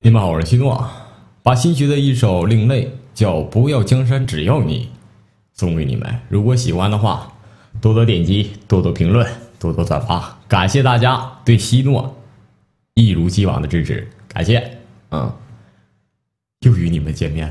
你们好，我是希诺，把新学的一首另类叫《不要江山只要你》送给你们。如果喜欢的话，多多点击，多多评论，多多转发，感谢大家对希诺一如既往的支持，感谢。又与你们见面了。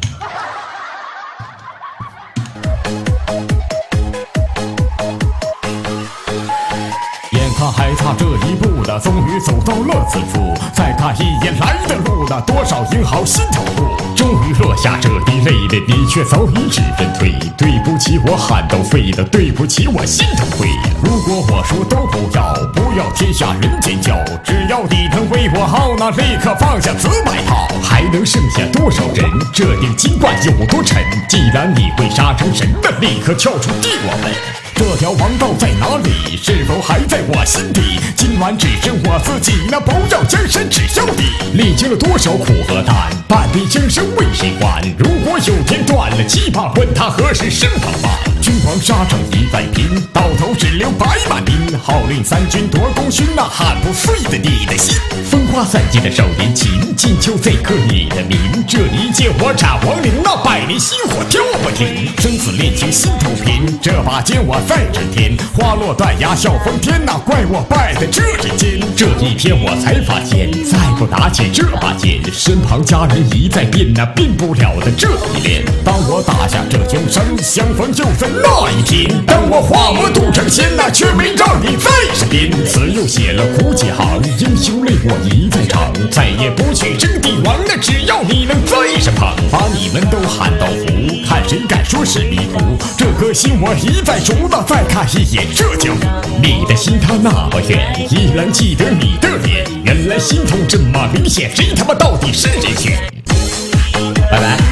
眼看还差这一步的，终于走到了此处。再看一眼来的路的，多少英豪心头苦。终于落下这滴泪的，你却早已指认退。对不起，我汗都飞的，对不起，我心头灰。如果我说都不要天下人间教，只要你能为我好，那立刻放下此白袍。还能剩下多少人？这顶金冠有多沉？既然你会杀成神的，立刻跳出敌我们。这条王道在哪里？是否还在我心底？今晚只剩我自己，那不要江山只要你。历经了多少苦和难，半壁江山为谁还？如果有天断了气魄，问他何时升堂返？君王沙场一再拼，到头只留百万兵。号令三军夺功勋，那喊不碎的你的心。风花散尽的少年情，金秋再刻你的名。这一剑我斩亡灵，那百年星火挑不停。生死恋情心头拼，这把剑我再震天。花落断崖笑疯天，那怪我败在这人间。这一天我才发现，再不拿起这把剑，身旁家人一再变，那变不了的这一恋。当我打下这江山，相逢就在那一天。当我化魔渡成仙，那却没让你在身边。此又写了苦几行，英雄泪我一再尝。再也不去争帝王，那只要你能在身旁。把你们都喊到服，看谁敢说是迷途。这颗心我一再数，那再看一眼这江湖。你的心它那么远，依然记得你的脸。原来心痛这么明显，谁他妈到底是人选？拜拜。